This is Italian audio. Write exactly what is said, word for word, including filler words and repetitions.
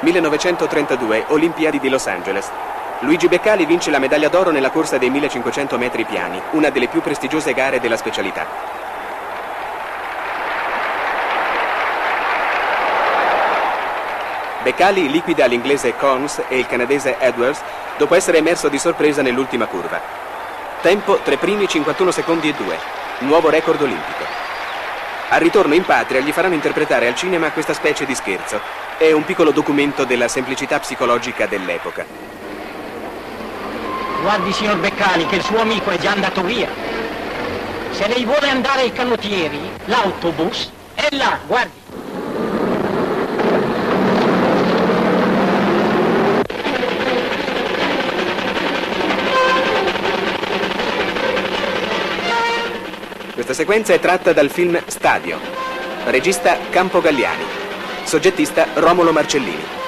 millenovecentotrentadue, Olimpiadi di Los Angeles. Luigi Beccali vince la medaglia d'oro nella corsa dei millecinquecento metri piani, una delle più prestigiose gare della specialità. Beccali liquida l'inglese Corns e il canadese Edwards dopo essere emerso di sorpresa nell'ultima curva. Tempo tre primi cinquantuno secondi e due, nuovo record olimpico. Al ritorno in patria gli faranno interpretare al cinema questa specie di scherzo. È un piccolo documento della semplicità psicologica dell'epoca. Guardi, signor Beccali, che il suo amico è già andato via. Se lei vuole andare ai canottieri, l'autobus è là, guardi. Questa sequenza è tratta dal film Stadio. Regista Campo Galliani. Soggettista Romolo Marcellini.